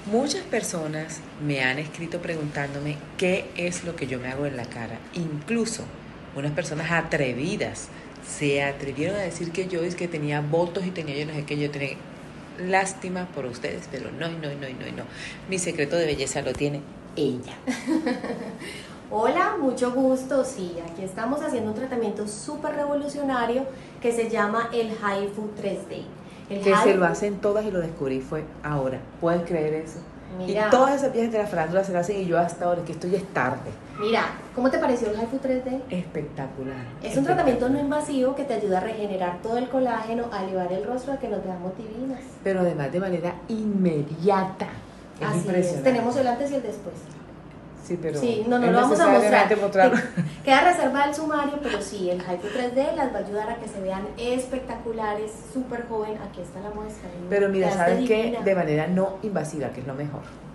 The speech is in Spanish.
Muchas personas me han escrito preguntándome qué es lo que yo me hago en la cara. Incluso unas personas atrevidas se atrevieron a decir que yo es que tenía botox y tenía yo no sé qué, yo tenía lástima por ustedes, pero no. Mi secreto de belleza lo tiene ella. Hola, mucho gusto. Sí, aquí estamos haciendo un tratamiento súper revolucionario que se llama el HIFU 3D. Se lo hacen todas y lo descubrí fue ahora. ¿Puedes creer eso? Mira, y todas esas viejas de la farándula se lo hacen y yo hasta ahora, que estoy es tarde. Mira, ¿cómo te pareció el HIFU 3D? Espectacular. Es un tratamiento no invasivo que te ayuda a regenerar todo el colágeno, a elevar el rostro, a que nos veamos divinas. Pero además de manera inmediata. Así impresionante. es, tenemos el antes y el después. Sí, pero sí, no es lo vamos a mostrar. mostrarlo. Queda reservada el sumario, pero sí, el HIFU 3D las va a ayudar a que se vean espectaculares, súper joven. Aquí está la muestra. Pero mira, Quedaste ¿sabes qué? divina. De manera no invasiva, que es lo mejor.